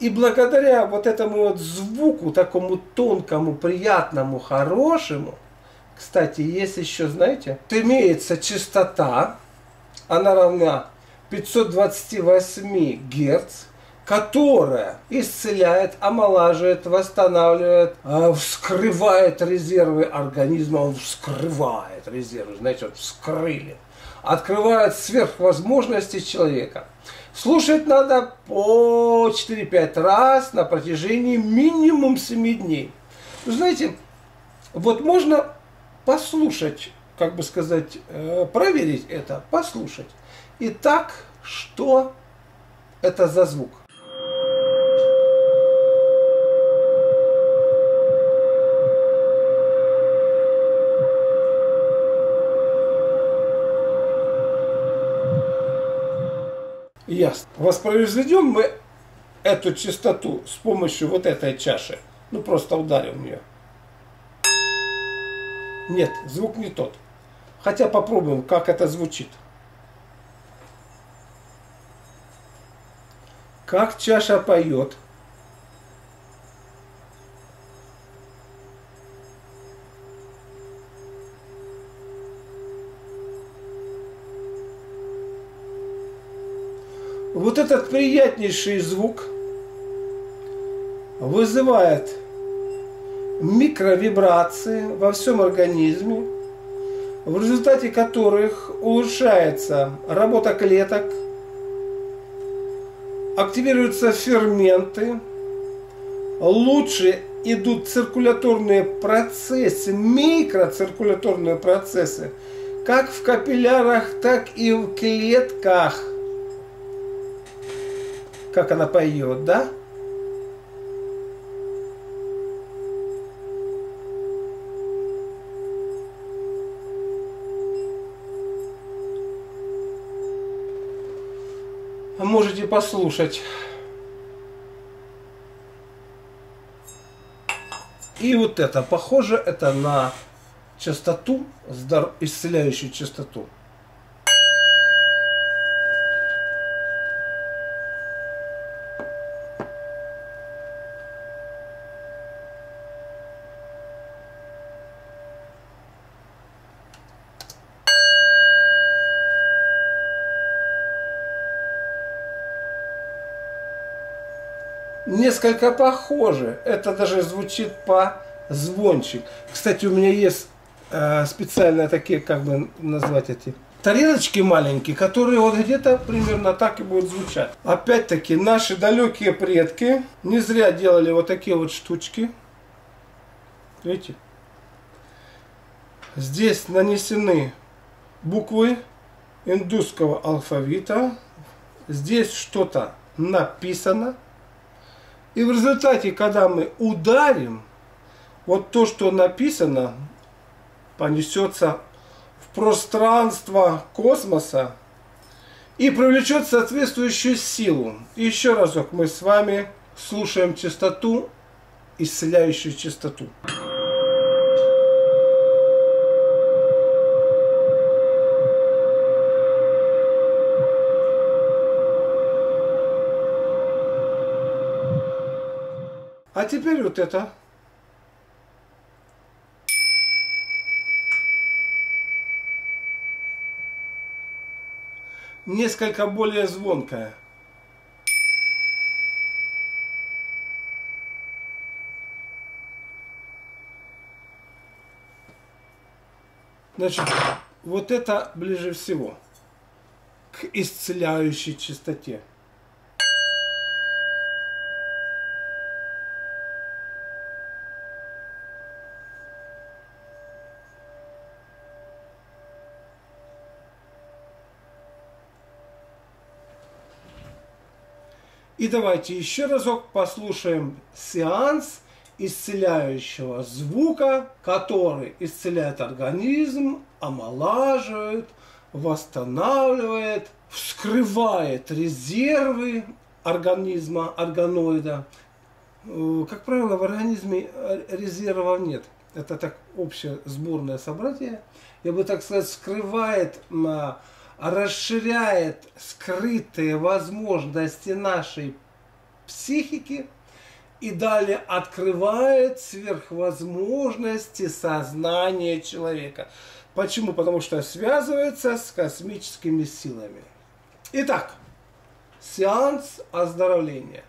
И благодаря вот этому вот звуку, такому тонкому, приятному, хорошему, кстати, есть еще, знаете, имеется частота, она равна 528 Гц, которая исцеляет, омолаживает, восстанавливает, вскрывает резервы организма, он вскрывает резервы, знаете, вот вскрыли, открывает сверхвозможности человека. Слушать надо по 4-5 раз на протяжении минимум 7 дней. Вы знаете, вот можно послушать, как бы сказать, проверить это, послушать. Итак, что это за звук? Ясно. Воспроизведем мы эту частоту с помощью вот этой чаши. Ну, просто ударим ее. Нет, звук не тот. Хотя попробуем, как это звучит. Как чаша поет. Вот этот приятнейший звук вызывает микровибрации во всем организме, в результате которых улучшается работа клеток, активируются ферменты, лучше идут циркуляторные процессы, микроциркуляторные процессы, как в капиллярах, так и в клетках. Как она поет, да? Можете послушать. И вот это, похоже, это на частоту, исцеляющую частоту. Несколько похоже. Это даже звучит по-звончик. Кстати, у меня есть специальные такие, как бы назвать эти, тарелочки маленькие, которые вот где-то примерно так и будут звучать. Опять-таки, наши далекие предки не зря делали вот такие вот штучки. Видите? Здесь нанесены буквы индусского алфавита. Здесь что-то написано. И в результате, когда мы ударим, вот то, что написано, понесется в пространство космоса и привлечет соответствующую силу. И еще разок мы с вами слушаем частоту, исцеляющую частоту. А теперь вот это. Несколько более звонкое. Значит, вот это ближе всего к исцеляющей частоте. И давайте еще разок послушаем сеанс исцеляющего звука, который исцеляет организм, омолаживает, восстанавливает, вскрывает резервы организма, органоида. Как правило, в организме резервов нет. Это так общее сборное собратье. Я бы так сказать, вскрывает, расширяет скрытые возможности нашей психики и далее открывает сверхвозможности сознания человека. Почему? Потому что связывается с космическими силами. Итак, сеанс оздоровления.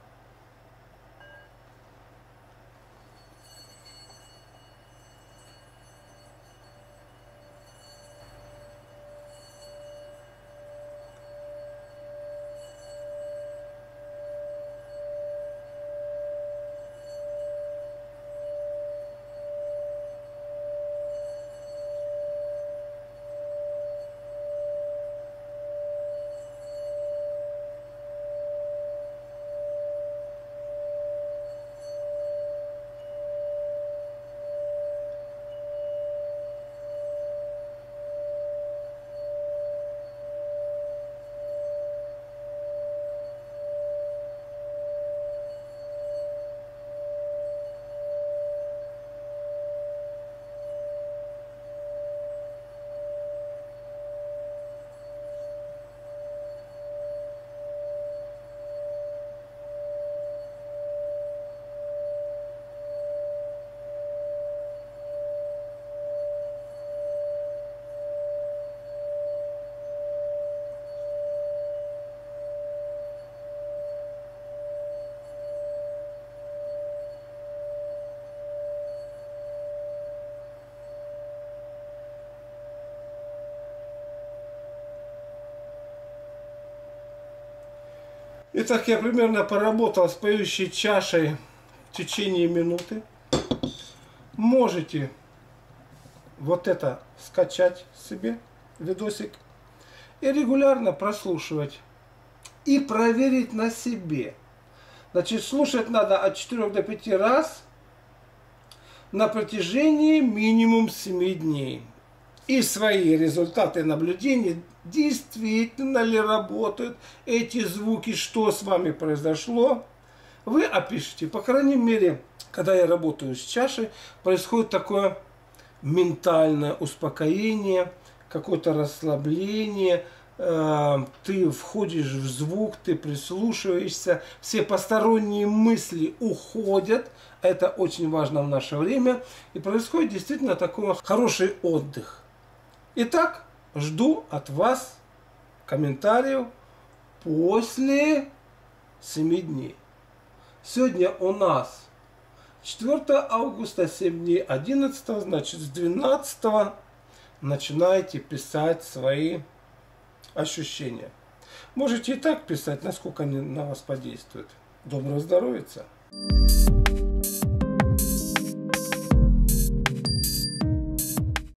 Итак, я примерно поработал с поющей чашей в течение минуты. Можете вот это скачать себе, видосик, и регулярно прослушивать. И проверить на себе. Значит, слушать надо от 4 до 5 раз на протяжении минимум 7 дней. И свои результаты наблюдений, действительно ли работают эти звуки, что с вами произошло, вы опишите. По крайней мере, когда я работаю с чашей, происходит такое ментальное успокоение, какое-то расслабление, ты входишь в звук, ты прислушиваешься, все посторонние мысли уходят, это очень важно в наше время, и происходит действительно такой хороший отдых. Итак, жду от вас комментариев после 7 дней. Сегодня у нас 4 августа, 7 дней, 11, значит с 12 начинаете писать свои ощущения. Можете и так писать, насколько они на вас подействуют. Доброго здоровья!